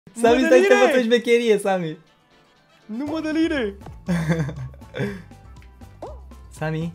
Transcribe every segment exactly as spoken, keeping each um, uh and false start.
Sami, stai să te învăț o șmecherie, Sami. Nu Mădăline! Sami.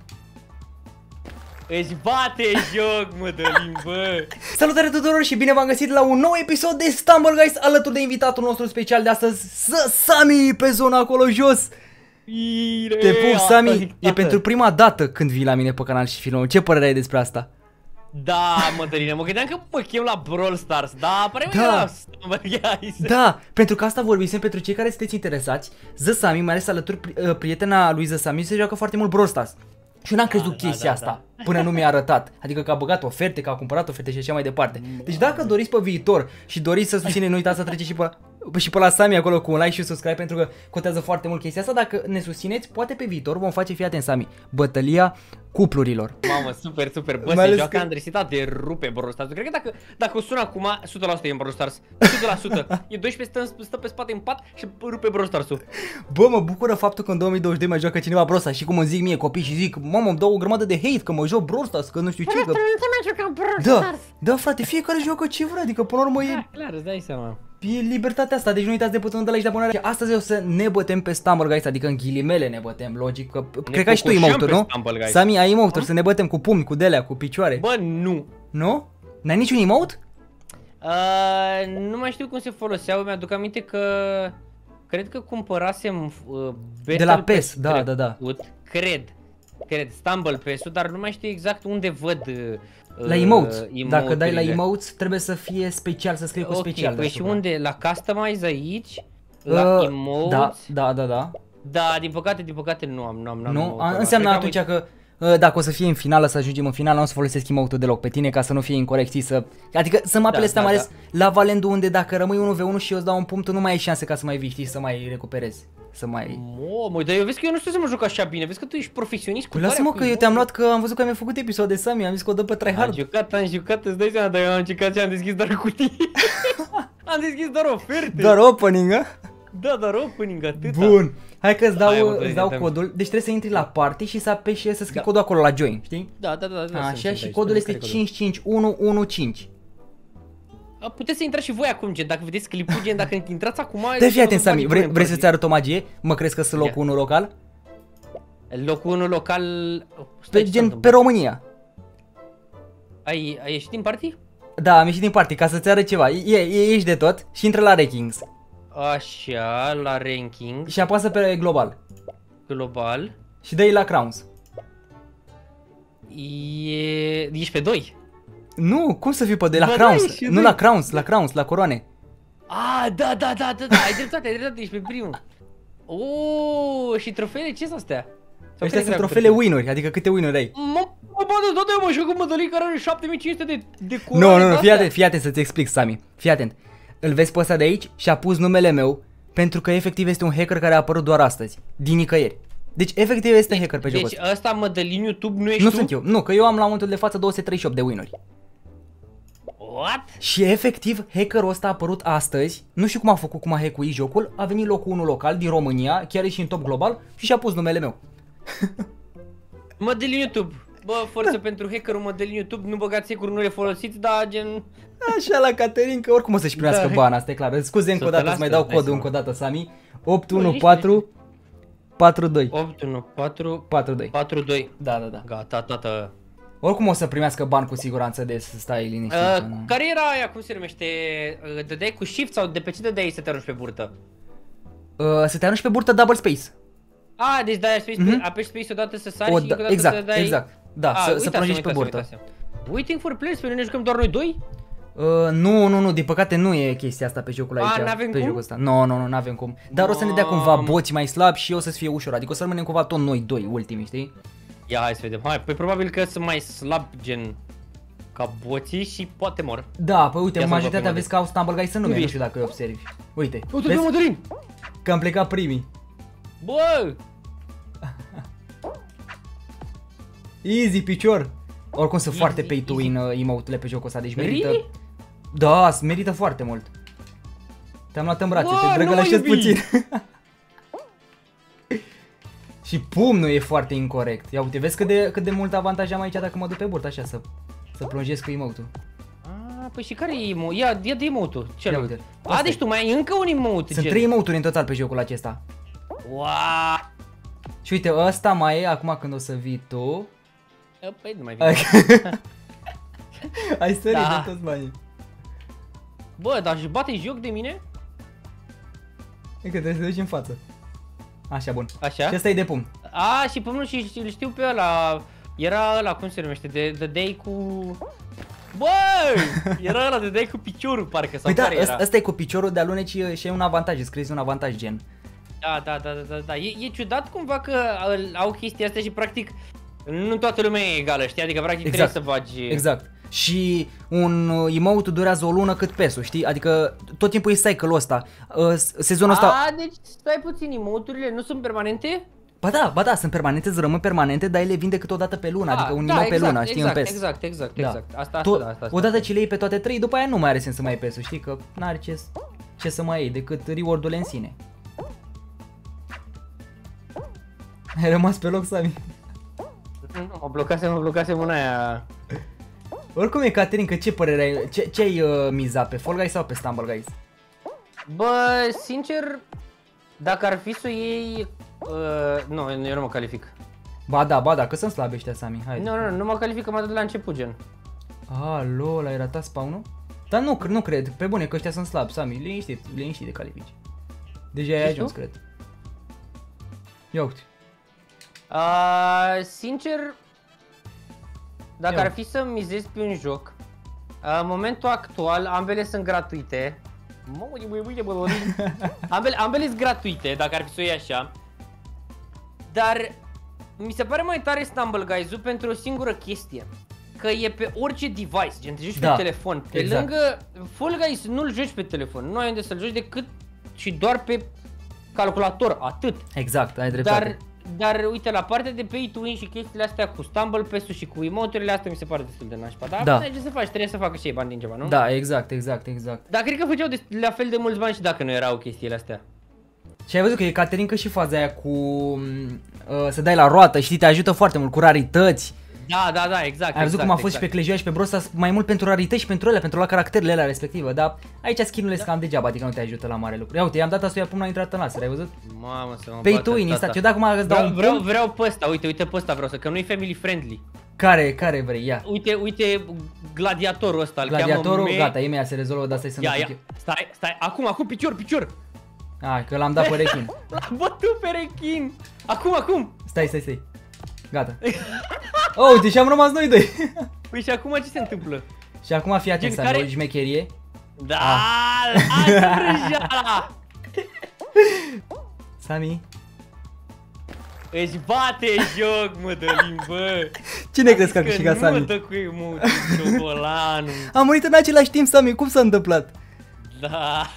Își bate joc, Mădălin, bă! Salutare tuturor și bine v-am găsit la un nou episod de Stumble Guys alături de invitatul nostru special de astăzi, Sami, pe zona acolo jos. Bine, Te pup, Sami, zic, e pentru prima dată când vii la mine pe canal și filmăm. Ce părere ai despre asta? Da, Mădăline, mă gândeam că mă chem la Brawl Stars, da, pare Da. la Stumble Guys. Da, pentru că asta vorbisem, pentru cei care sunteți interesați, Zăsami, mai ales alături uh, prietena lui Zăsami, se joacă foarte mult Brawl Stars. Și eu n-am crezut da, chestia da, asta până nu mi-a arătat. Adică că a băgat oferte, că a cumpărat oferte și așa mai departe. Deci dacă doriți pe viitor și doriți să susțineți, nu uitați să treceți și pe, și pe la Sami acolo cu un like și un subscribe, pentru că contează foarte mult chestia asta. Dacă ne susțineți, poate pe viitor vom face, fii atent, Sami, bătălia cuplurilor. Mamă, super, super, bă, Mai se ales joacă că- Andresita de rupe Brawl Stars. Cred că dacă, dacă o sună acum, o sută la sută e în Brawl Stars, o sută la sută. E doisprezece, stă, stă pe spate în pat și rupe Brawl Stars-ul. Bă, mă bucură faptul că în două mii douăzeci și doi mai joacă cineva Brawl Stars și cum îmi zic mie copii și zic, mamă, îmi dau o grămadă de hate că mă joc Brawl Stars, că nu știu ce, că... Da, da, frate, fiecare joacă ce vrea, adică până la urmă e... Da, clar, îți dai seama. E libertatea asta, deci nu uitați de butonul de like și de abonare. Astăzi o să ne bătem pe Stumble Guys, adică în ghilimele ne bătem, logic, că cred că ai și tu cocoșăm emote-uri, pe nu? Stumble Guys. Sami, ai emote să ne bătem cu pumni, cu delea, cu picioare. Bă, nu. Nu? N-ai niciun emote? Uh, nu mai știu cum se foloseau, mi-aduc aminte că cred că cumpărasem uh, De la P E S, da, da, da. Cred, cred, Stumble Pass-ul, dar nu mai știu exact unde văd uh, La emote. Dacă dai la emote-urile. emotes, trebuie să fie special, să scrie cu Ok, special. păi și deasupra. unde? La Customize aici? La Uh, emotes? Da, da, da, da. Da, din păcate, din păcate nu am, nu am, nu am Nu? emote-ul A, ăla. înseamnă Cred că am atunci că uh, dacă o să fie în finală, să ajungem în finală, nu o să folosesc emote-ul deloc pe tine ca să nu fie incorect, știi, să... Adică sunt mapele Da, astea, da, mai ales la Valendu, unde dacă rămâi unu v unu și eu îți dau un punct, tu nu mai ai șanse ca să mai vii, știi, să mai recuperezi. Să mai... Mă, dar eu vezi că eu nu știu să mă joc așa bine, vezi că tu ești profesionist cu Lasă-mă tarea, că cu eu te-am luat că am văzut că mi-ai făcut episod de Sami, am zis că o dă pe Am tryhard. jucat, am jucat, îți dai seama, dar eu am încercat și am deschis doar cutii. Am deschis doar oferte. Doar opening, a? Da, doar opening, atâta. Bun. Hai că îți dau, Hai, mă, îți dau dă-mi. codul, deci trebuie să intri la party și să apeși să scrii Da. codul acolo la join, știi? Da, da, da, da. sunt- Așa, sunt și aici, codul sunt este care codul? cinci cinci unu unu cinci. A, Puteți să intrați și voi acum, gen, dacă vedeți clipul, gen, dacă intrați acum... Dă fii atent, Sami, vrei, vrei să-ți arăt o magie? Mă crezi că sunt Ia. locul unu local? Locul unu local... Oh, stai, Pe, ce s-a gen, pe întâmplat? România. Ai, ai ieșit din party? Da, am ieșit din party ca să-ți arăt ceva. E, e, ești de tot și intră la rankings. Așa, la ranking, Și apasă pe global. global. Și dă-i la crowns. E... Ești pe doi. Nu, cum să fii pe doi? La Ba da, crowns. ești Nu doi. la crowns, la crowns, la coroane. Ah, da, da, da, da, da, ai dreptate, ai dreptate, ești pe primul. Oh, și trofeele ce sunt astea? Sau Ăștia care sunt dracu trofele trofee? win-uri, adică câte win-uri ai? Mă, mă, bă, da, da, mă, joc cu Mădălin care are șapte mii cinci sute de, de Nu, coroane nu, nu, fii de-astea. atent, fii atent să-ți explic, Sami. Fii atent. Îl vezi pe ăsta de aici și a pus numele meu pentru că efectiv este un hacker care a apărut doar astăzi, din nicăieri. Deci efectiv este hacker pe jocul Deci ăsta. ăsta Mădălin YouTube nu ești Nu tu? sunt eu, nu, că eu am la momentul de față două sute treizeci și opt de win-uri. What? Și efectiv, hackerul ăsta a apărut astăzi, nu știu cum a făcut, cum a hackuit jocul, a venit locul unu local din România, chiar e și în top global și și-a pus numele meu. Mădălin YouTube. Bă, forță da. pentru hackerul Mădălin YouTube, nu băgați securi, nu le folosiți, dar gen... Așa la Caterin, că oricum o să-și primească Da. bani, asta e clar. Scuze încă o dată, să mai dau dai codul seama. încă o dată, Sami. opt unu patru patru doi opt unu patru patru doi. patru doi. Da, da, da. Gata, tată. Oricum o să primească bani cu siguranță de să stai liniștit. Uh, că nu. care era aia, cum se numește? Uh, dădeai cu shift sau de pe ce dădeai să te arunci pe burtă? Uh, să te arunci pe burtă double space. Ah, deci dai space, Mhm. apeși space odată să sari O, și încă da, o dată exact, să dai... exact. Da, Ah, să, să uitasem, prăjești pe uitasem, burtă. uitasem. Waiting for players, pe noi ne jucăm doar noi doi? Uh, nu, nu, nu, din păcate nu e chestia asta pe jocul A, aici, n-avem pe cum? jocul ăsta. Nu, nu, nu, n-avem cum. Dar o să ne dea cumva Mamă. boți mai slabi și o să fie ușor. Adică o să rămânem cumva tot noi doi ultimii, știi? Ia, hai să vedem. Hai, păi probabil că sunt mai slab gen ca boții și poate mor. Da, păi uite, Ia să văd majoritatea prima vezi că au Stumble Guys în nume, Unde nu știu dacă îi observi. Uite, Uite, vezi Mădălin! că am plecat primii. Bă! Easy, picior. Oricum sunt Easy, foarte pay to easy. win uh, emote-urile pe jocul ăsta, deci merită. Really? Da, merită foarte mult. Te-am luat în brațe, Bă, te nu drăgălășesc mă iubi. puțin. Și pumnul e foarte incorect. Ia uite, vezi cât de, cât de mult avantaj am aici dacă mă duc pe burtă așa să, să plonjez cu emote-ul. Ah, Păi și care e emote? Ia, ia de emote-ul. Ce Ia uite. A, deci tu mai ai încă un emote, Sunt gen. trei emote-uri în total pe jocul acesta. Wow. Și uite, ăsta mai e acum când o să vii tu. Păi nu mai vine. Ai sărit Da. de toți banii. Bă, dar și bate joc de mine? E că trebuie să te duci în față. Așa, bun. Așa? Și ăsta e de pumn. A, și pământul și îl știu pe ăla. Era ăla, cum se numește, de, de dai cu... Băi! Era ăla de dai cu piciorul, parcă, sau Păi da, care era? ăsta, ăsta e cu piciorul de aluneci și e un avantaj, îți creezi un avantaj gen. Da, da, da, da, da, da. E, e ciudat cumva că au chestia asta și practic nu toată lumea e egală, știi? Adică practic Exact. trebuie să bagi... Exact. Și un emote durează o lună cât pesul, știi? Adică tot timpul e cycle-ul ăsta. Uh, Sezonul ăsta... A, deci stai puțin, emoturile nu sunt permanente? Ba da, ba da, sunt permanente, îți rămân permanente, dar ele vin decât o dată pe lună, adică un da, emote pe exact, lună, știi, exact, în pes. exact, exact, Da. exact. Asta, asta, Tot, da, asta, asta. odată ce le iei pe toate trei, după aia nu mai are sens să mai iei pesul, știi? Că n-are ce, ce să mai iei decât reward-urile în sine. Ai rămas pe loc, Sami. Nu, mă blocasem, mă blocasem una aia. Oricum e, Caterin, că ce părere ai, ce, ce ai uh, mizat, pe Fall Guys sau pe Stumble Guys? Bă, sincer, dacă ar fi să o iei... Uh, nu, eu nu mă calific. Ba da, ba da, că sunt slabi ăștia, Sami, hai. Nu, nu, nu mă calific, că m-a dat de la început, gen. Ah, lol, ai ratat spawn-ul? Dar nu, nu cred, pe bune că ăștia sunt slabi, Sami, liniștit, liniștit de califici. Deja ai ajuns, cred. Ia uite. Uh, sincer, dacă Ia. ar fi să mizez pe un joc, uh, în momentul actual ambele sunt gratuite. ambele, ambele sunt gratuite, dacă ar fi să o iei așa. Dar mi se pare mai tare Stumble Guys-ul pentru o singură chestie. Că e pe orice device, gen te joci Da, pe telefon. Pe exact. lângă Fall Guys nu-l joci pe telefon, nu ai unde să-l joci decât și doar pe calculator, atât. Exact, ai dreptate. Dar, dar uite, la partea de pay to win și chestiile astea cu Stumble Pass-ul și cu emoturile astea mi se pare destul de nașpa. Dar Da. da. ce să faci, trebuie să facă și ei bani din ceva, nu? Da, exact, exact, exact. Dar cred că făceau de, la fel de mulți bani și dacă nu erau chestiile astea. Și ai văzut că e, Caterin, că și faza aia cu uh, să dai la roată, știi, te ajută foarte mult cu rarități. Da, da, da, exact. Ai văzut exact, cum a fost exact. și pe Clash Royale și pe Brawl Stars, mai mult pentru rarități și pentru ele, pentru la caracterele alea respective, dar aici skin-urile sunt cam degeaba, adică nu te ajută la mare lucru. Ia uite, i-am dat asta, până a intrat în laser, ai văzut? Mamă, să mă Pay bată to win, tata. insta, ce dacă mă îți dau Vreau, un vreau, pumn? vreau pe ăsta, uite, uite pe ăsta vreau să, că nu e family friendly. Care, care vrei, ia. Uite, uite gladiatorul ăsta, îl cheamă Gladiatorul, Me... gata, e mea se rezolvă, dar stai să Ia, nu ia, pic. stai, stai, acum, acum, picior, picior. Hai, că l-am dat pe rechin. L-a bătut pe rechin. Acum, acum. Stai, stai, stai. Gata. Oh, uite, și am rămas noi doi. Păi și acum ce se întâmplă? Și acum fii atent, Gen, Sami, care- o șmecherie. Da, hai vrăjeala! Sami, Își bate joc, mă, de limbă. cine crezi că a câștigat Nu Sami? mă dă cu emoții, ciobolanul. Am murit în același timp, Sami, cum s-a întâmplat? Da.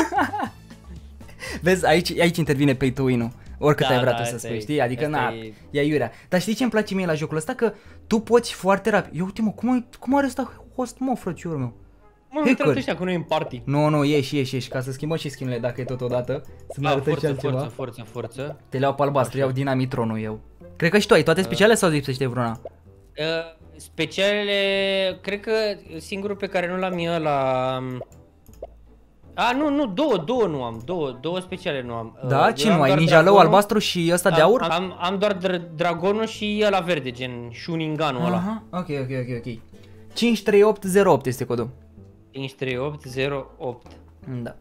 Vezi, aici, aici intervine pay to win-ul. Oricât Da, ai vrea da, tu să asta spui, e- știi? Adică, asta na, e- e iurea. Dar știi ce îmi place mie la jocul ăsta? Că tu poți foarte rapid. Eu uite, mă, cum, ai, cum are ăsta host, mă, frățiorul meu? Mă, nu Hacker. trebuie ăștia cu noi în party. Nu, nu, ieși, ieși, ieși, ca să schimbăm și skin-urile dacă e totodată. Să-mi Da, arătăm și forță, altceva. forță, forță, forță. Te le iau pe albastru, iau dinamitronul eu. Cred că și tu ai toate speciale sau lipsește vreuna? Uh, specialele, cred că singurul pe care nu l-am e ăla... A, nu, nu, două, două nu am, două, două speciale nu am. Da? Eu Ce am nu ai? doar Ninja Lău dragonul. albastru și ăsta de Am- aur? Am, am doar dr- dragonul și ăla verde, gen Shuninganul ăla. Aha, ok, ok, ok, ok. cinci trei opt zero opt este codul. cinci trei opt zero opt. Da.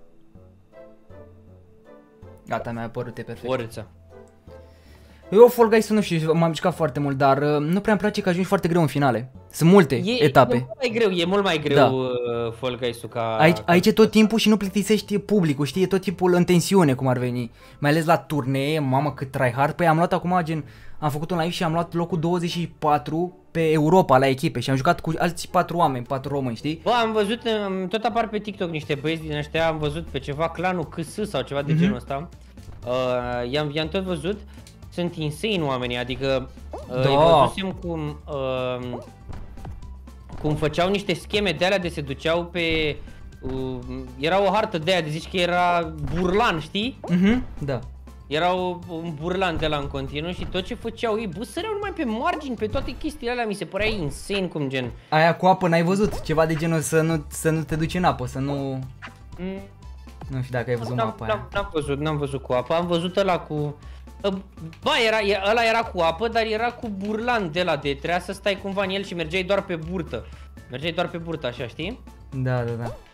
Gata, mi-a apărut, e perfect. Forță. Eu Fall Guys nu știu, m-am jucat foarte mult, dar uh, nu prea îmi place că ajungi foarte greu în finale. Sunt multe E, etape. e mult mai greu, e mult mai greu Da. uh, Fall Guys-ul ca... Aici, ca- aici e tot timpul și nu plictisești publicul, știi, e tot timpul în tensiune cum ar veni. Mai ales la turnee, mamă cât tryhard. Păi am luat acum, gen, am făcut un live și am luat locul douăzeci și patru pe Europa la echipe și am jucat cu alți patru oameni, patru români, știi? Bă, am văzut, um, tot apar pe TikTok niște băieți din ăștia, am văzut pe ceva clanul C S sau ceva de Mhm. genul ăsta. Uh, i-am, i-am tot văzut, sunt insane oamenii, adică uh, Da. îi văzusem cum, uh, cum făceau niște scheme de alea de se duceau pe... Uh, era o hartă de aia de zici că era burlan, știi? Mhm, da. Erau un burlan de la în continuu și tot ce făceau ei, bă, săreau numai pe margini, pe toate chestiile alea, mi se părea insane cum gen. Aia cu apă n-ai văzut? Ceva de genul să nu, să nu te duci în apă, să nu... Mm. Nu știu dacă ai văzut mapa aia. N-am văzut, n-am văzut cu apă, am văzut ăla cu... Ba, era, ăla era cu apă, dar era cu burlan de la de, trebuia să stai cumva în el și mergeai doar pe burtă. Mergeai doar pe burtă, așa, știi? Da, da, da.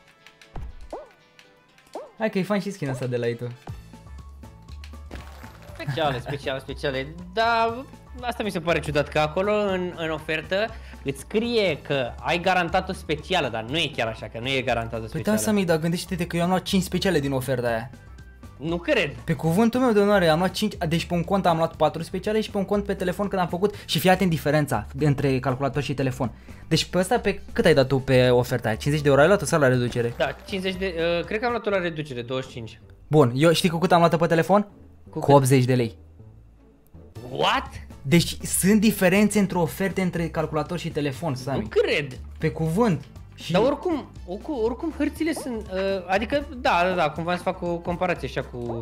Hai că e fain și skin ăsta de la Ito. Speciale, speciale, speciale, dar asta mi se pare ciudat, că acolo în, în ofertă îți scrie că ai garantat o specială, dar nu e chiar așa, că nu e garantat o specială. Păi da, Sami, dar gândește-te că eu am luat cinci speciale din oferta aia. Nu cred. Pe cuvântul meu de onoare am luat cinci, deci pe un cont am luat patru speciale și pe un cont pe telefon când am făcut și fii atent diferența între calculator și telefon. Deci pe ăsta pe cât ai dat tu pe oferta aia? cincizeci de euro ai luat-o sau la reducere? Da, cincizeci de, uh, cred că am luat-o la reducere, douăzeci și cinci. Bun, eu știi cu cât am luat-o pe telefon? Cu, cu optzeci de lei. What? Deci sunt diferențe între oferte între calculator și telefon, Sami. Nu cred. Pe cuvânt. Și... Dar oricum, oricum, oricum hărțile sunt, uh, adică da, da, da, cumva să fac o comparație așa cu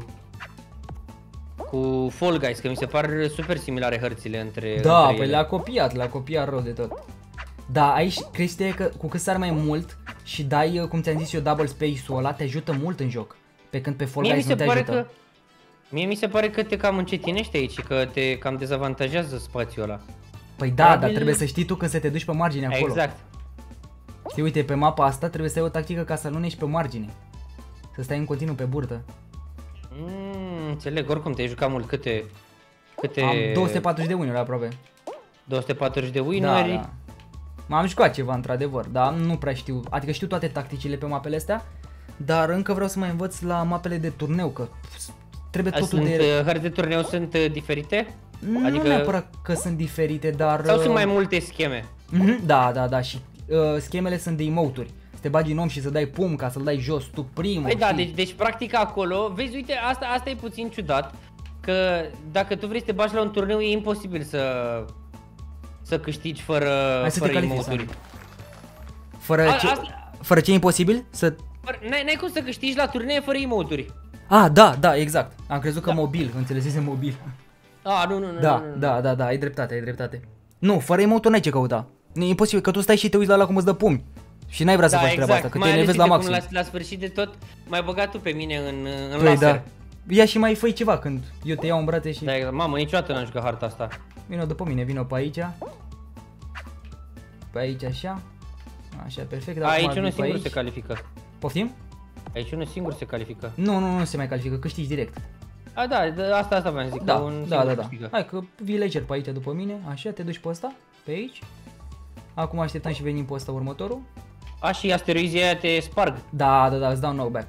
cu Fall Guys, că mi se par super similare hărțile între Da, între păi ele. le-a copiat, le-a copiat rău de tot. Da, aici chestia e că cu cât sar mai mult și dai, cum ți-am zis eu, double space-ul ăla, te ajută mult în joc. Pe când pe Fall Mie mi Guys se nu te pare ajută. că Mie mi se pare că te cam încetinește aici, că te cam dezavantajează spațiul ăla. Păi da, Probabil... dar trebuie să știi tu când să te duci pe margine acolo. Exact. Știi, uite, pe mapa asta trebuie să ai o tactică ca să alunești pe margine. Să stai în continuu pe burtă. Mm, înțeleg, oricum te-ai jucat mult, câte... câte... Am două sute patruzeci de win-uri aproape. două sute patruzeci de Da, win-uri. da. M-am jucat ceva într-adevăr, dar nu prea știu. Adică știu toate tacticile pe mapele astea, dar încă vreau să mai învăț la mapele de turneu, că trebuie totul Sunt, de... hărți de turneu sunt uh, diferite? Nu adică... neapărat că sunt diferite, dar... Sau sunt mai multe scheme? Mm-hmm, da, da, da, și uh, schemele sunt de emote-uri. Să te bagi în om și să dai pum ca să-l dai jos tu primul. Păi da, știi? deci, deci practic acolo, vezi, uite, asta, asta e puțin ciudat, că dacă tu vrei să te bagi la un turneu e imposibil să să câștigi fără, Hai să fără te califici, emote-uri. Fără A, ce... asta- Fără ce e imposibil? Să... N-ai, n-ai cum să câștigi la turnee fără emote-uri. Ah, da, da, exact. Am crezut că Da. mobil, înțelesese mobil. A, nu, nu, nu, Da, nu, nu. da, da, da, ai dreptate, ai dreptate. Nu, fără emote n-ai ce căuta. E imposibil, că tu stai și te uiți la ăla cum îți dă pumni. Și n-ai vrea să Da, faci exact. treaba asta, că Mai te ales, enervezi la uite, cum maxim. la, la sfârșit de tot, m-ai băgat tu pe mine în, în Păi laser. da. Ia și mai făi ceva când eu te iau în brațe și... Da, exact. Mamă, niciodată n-am jucat harta asta. Vino după mine, vino pe aici. Pe aici așa. Așa, perfect. A, acum aici vin unul pe singur aici. se califică. Poftim? Aici unul singur se califică. Nu, nu, nu se mai califică, câștigi direct. A, da, da, asta, asta v-am zis, Da, că un da, singur da, da. câștigă. Hai că villager pe aici după mine, așa, te duci pe ăsta, pe aici. Acum așteptăm și venim pe ăsta următorul. A, și asteroizii aia te sparg. Da, da, da, îți dau knockback.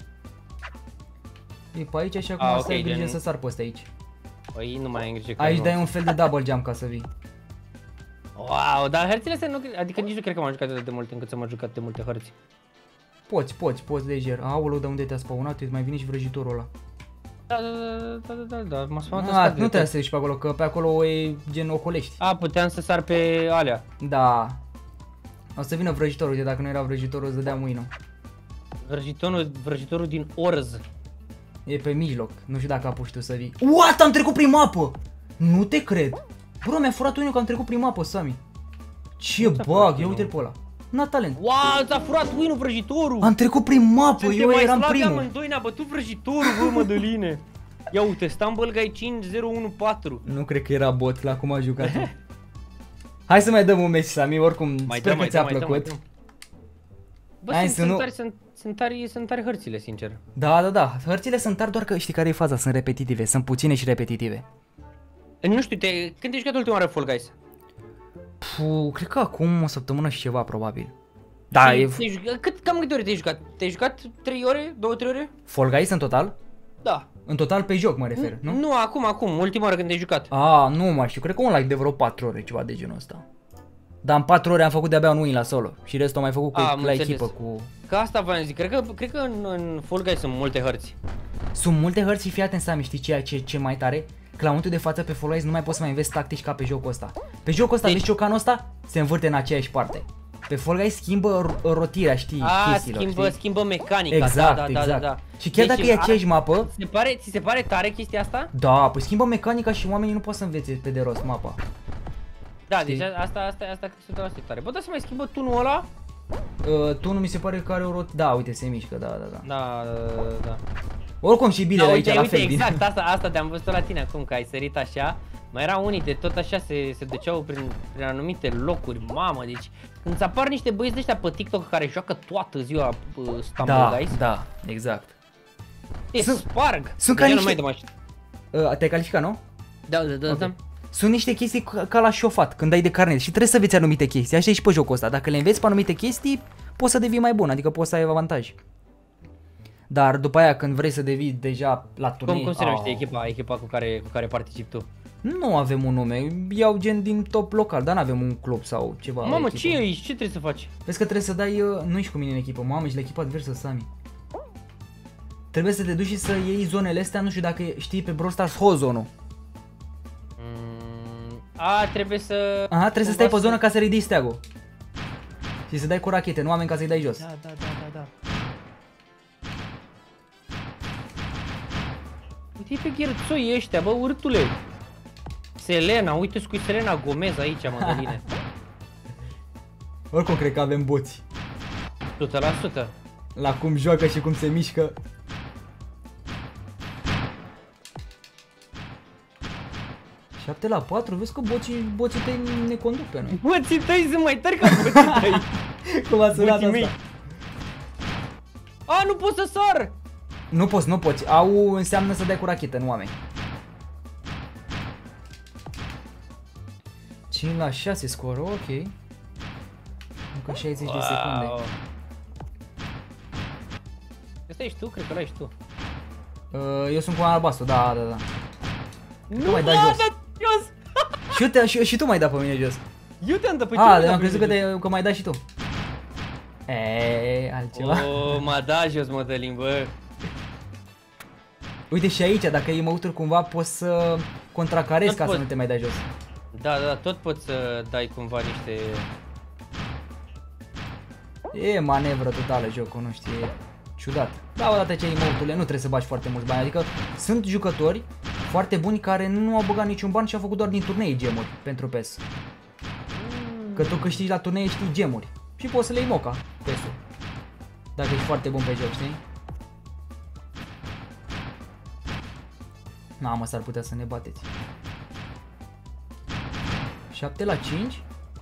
E pe aici și acum A, să ok, ai grijă gen- să sar pe ăsta aici. Păi nu mai ai grijă că Aici nu. dai un fel de double jump ca să vii. Wow, dar hărțile astea nu, adică nici nu cred că m-am jucat atât de mult încât să m-am jucat de multe hărți. Poți, poți, poți lejer. Aoleu, de unde te-a spawnat? Uite, mai vine și vrăjitorul ăla. Da, da, da, da, da, da, m-a spus Ah, nu trebuie să ieși pe acolo, că pe acolo e gen ocolești. A, puteam să sar pe alea. Da. O să vină vrăjitorul, uite, dacă nu era vrăjitorul, îți dădeam win-ul. Vrăjitorul, vrăjitorul din Orz. E pe mijloc, nu știu dacă apuci tu să vii. What? Am trecut prin mapă! Nu te cred! Bro, mi-a furat unul că am trecut prin mapă, Sami. Ce Nu ți-a furat bug, ia win-ul? uite-l pe ăla. N-a talent. Wow, ți-a furat win-ul vrăjitorul! Am trecut prin mapă, Suntem eu mai eram slabi primul. amândoi, ne-a bătut vrăjitorul, bă, Mădăline. Ia uite, Stumble Guy cinci zero unu patru. Nu cred că era bot la cum a jucat. Hai să mai dăm un meci, Sami, oricum Mai sper dăm, că mai ți-a dăm, mai dăm, mai plăcut. dăm. Bă, Hai sunt, să sunt, nu- tari, sunt, sunt, tari, sunt tari hărțile, sincer. Da, da, da, hărțile sunt tari, doar că știi care e faza, sunt repetitive, sunt puține și repetitive. Nu știu, te, când te-ai jucat ultima oară Fall Guys? Puh, cred că acum o săptămână și ceva, probabil. Da, Și e te-ai jucat- cât, cam câte ore te-ai jucat? Te-ai jucat trei ore? două trei ore? Fall Guys în total? Da. În total pe joc mă refer, nu? Nu, acum, acum, ultima oară când te-ai jucat. A, nu mai știu, cred că un like de vreo patru ore, ceva de genul ăsta. Dar în patru ore am făcut de-abia un win la solo și restul am mai făcut cu, A, am la înțeles. echipă cu... Că asta v-am zis, cred că, cred că în, în Fall Guys sunt multe hărți. Sunt multe hărți și fii atent, Sami, știi ceea ce ce mai tare? Că la momentul de față pe Fall Guys nu mai poți să mai înveți tactici ca pe jocul ăsta. Pe jocul ăsta, Deci- deci ciocanul ăsta se învârte în aceeași parte. Pe Fall Guys schimbă rotirea, știi, A, chestiilor, schimbă, știi? schimbă mecanica, Exact, da, da, exact. da, da, da. Și chiar Deci, dacă e aceeași a, mapă... Ți se, pare, ți se pare tare chestia asta? Da, păi schimbă mecanica și oamenii nu pot să învețe pe de rost mapa. Da, știi? deci asta, asta, asta cred că o sută la sută tare. Bă, dar să mai schimbă tunul ăla? Uh, tu nu mi se pare că are o rot... Da, uite, se mișcă, da, da, da. Da, da, da. Oricum și bilele Da, aici uite, la uite, fel. exact, asta, asta te-am văzut la tine acum, că ai sărit așa. Mai erau unii de tot așa, se, se duceau prin, prin anumite locuri, mamă, deci când ți apar niște băieți de ăștia pe TikTok care joacă toată ziua uh, Stumble Da, Guys, da, exact. te Sunt- sparg. sunt Deci ca eu nu niște- mai dăm așa. Uh, te-ai calificat, nu? Da, da, da, Ok. da. Sunt niște chestii ca ca la șofat, când ai de carnet și trebuie să înveți anumite chestii. Așa e și pe jocul ăsta. Dacă le înveți pe anumite chestii, poți să devii mai bun, adică poți să ai avantaj. Dar după aia când vrei să devii deja la turnee... Cum, cum se numește au. echipa, echipa cu care, cu care participi tu? Nu avem un nume, iau gen din top local, dar nu avem un club sau ceva. o Mamă, echipă. ce e aici? Ce trebuie să faci? Vezi că trebuie să dai, uh, nu ești cu mine în echipă, mamă, ești la echipa adversă, Sami. Trebuie să te duci și să iei zonele astea, nu știu dacă știi pe Brawl Stars Hozone-ul. Mm, a, trebuie să... Aha, trebuie să stai pe cumva zonă ca să ridici steagul. Și să dai cu rachete, nu oameni ca să-i dai jos. Da, da, da, da, da. Uite pe gherțoi ăștia, bă, urtule. Selena, uite-ți cu Selena Gomez aici, Mădăline. Oricum cred că avem boți. o sută la sută. La cum joacă și cum se mișcă. șapte la patru, vezi că boții, boții tăi ne conduc pe noi. Boții tăi sunt mai tari ca boții tăi. Cum a sunat Boții mei. asta? A, nu pot să sar! Nu poți, nu poți. Au înseamnă să dai cu rachetă, nu oameni. cinci la șase scorul, ok. Încă șaizeci de secunde. Ăsta ești tu? Cred că ăla ești tu. Uh, eu sunt cu albastru, da, da, da. Nu mai dai m-a jos. dat jos! Și, eu te, și, și tu mai da pe mine jos. Eu te-am dat pe Ah, tine, am crezut că, te, că mai dai și tu. Eee, altceva. Oh, m-a dat jos, Mădălin, bă. Uite și aici, dacă e măuturi cumva, poți să contracarezi Tot ca să pot. nu te mai dai jos. Da, da, tot poți să dai cumva niște... E manevră totală jocul, nu știu, e ciudat. Da, odată ce ai emoturile, nu trebuie să bagi foarte mulți bani, adică sunt jucători foarte buni care nu au băgat niciun ban și au făcut doar din turnee gemuri pentru P E S. Că tu câștigi la turnee știi gemuri și poți să le iei moca P E S-ul. Dacă ești foarte bun pe joc, știi? Na, mă, s-ar putea să ne bateți. șapte la cinci?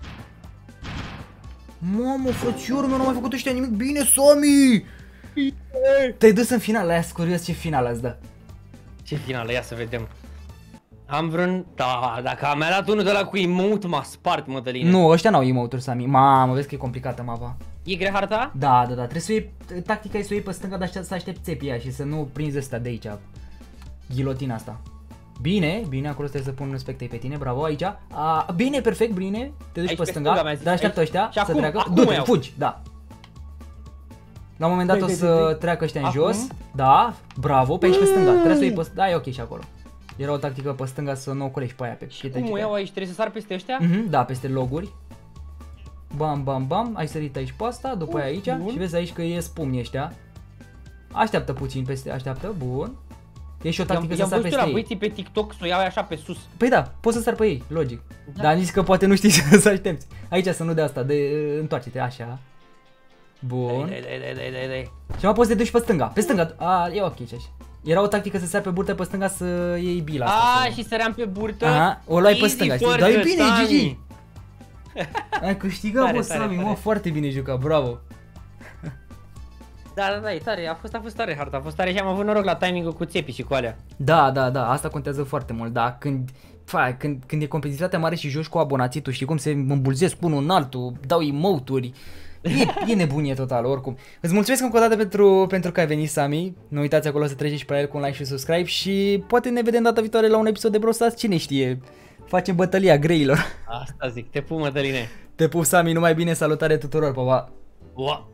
Mamă, frățiorul meu, nu mai făcut ăștia nimic bine, Sami! Te-ai dus în final, aia curios ce final ați dat. Ce finală, ia să vedem. Am vreun... Da, dacă mi-a dat unul de la cu emote, m-a spart, Mădăline. Nu, ăștia n-au emote-uri, Sami. Mamă, vezi că e complicată mapa. E grea harta? Da, da, da, trebuie să iei, tactica e să o iei pe stânga, dar să aștepți țepii aia și să nu prinzi ăsta de aici, ghilotina asta. Bine, bine, acolo trebuie să pun spectei pe tine, bravo, aici. A, bine, perfect, bine, te duci Aici pe pe stânga, stânga mi-a zis, dar așteaptă aici. ăștia Și să acum, treacă. acum Du-te, iau. fugi, da. La un moment dat Dai, o dai, să dai, dai. treacă ăștia în Acum? jos, da, bravo, pe aici pe stânga, trebuie să o iei pe stânga, da, e ok și acolo. Era o tactică pe stânga să nu o colești pe aia, pe Și cum o iau aici? Trebuie să sar peste ăștia? Mhm, da, peste loguri. Bam, bam, bam, ai sărit aici pe asta, după aia aici Bun. și vezi aici că ies pumni ăștia. Așteaptă puțin peste, așteaptă, bun. E și o I-am tactică să i-am sar văzut peste la ei. băieții pe TikTok să o iau așa pe sus. Păi da, poți să sar pe ei, logic. Da. Dar am zis că poate nu știi să aștepți. Aici să nu de asta, de întoarce-te, așa. Bun. Dai, dai, dai, dai, dai, dai. Și mai poți să te duci pe stânga, pe stânga, a, e ok așa. Era o tactică să sar pe burtă pe stânga să iei bila asta. A, să... și săream pe burtă. Aha, o luai pe Easy stânga, știi? for Dar e the bine, Sami. Gigi. Ai câștigat, Tare, bă, tare, Sami, tare. mă, foarte bine jucat, bravo. Da, da, da, e tare, a fost, a fost tare harta, a fost tare și am avut noroc la timing-ul cu țepii și cu alea. Da, da, da, asta contează foarte mult, da, când, fa, când, când e competitivitatea mare și joci cu abonații, tu știi cum se îmbulzesc unul în altul, dau emote-uri, e, e nebunie totală, oricum. Îți mulțumesc încă o dată pentru, pentru că ai venit, Sami, nu uitați acolo să treceți pe el cu un like și subscribe și poate ne vedem data viitoare la un episod de Brawl Stars, cine știe, facem bătălia greilor. Asta zic, te pup, Mădăline. Te pup, Sami, numai bine, salutare tuturor, pa, pa. Ua.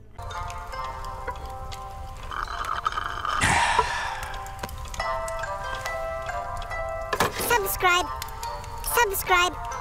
Subscribe. Subscribe.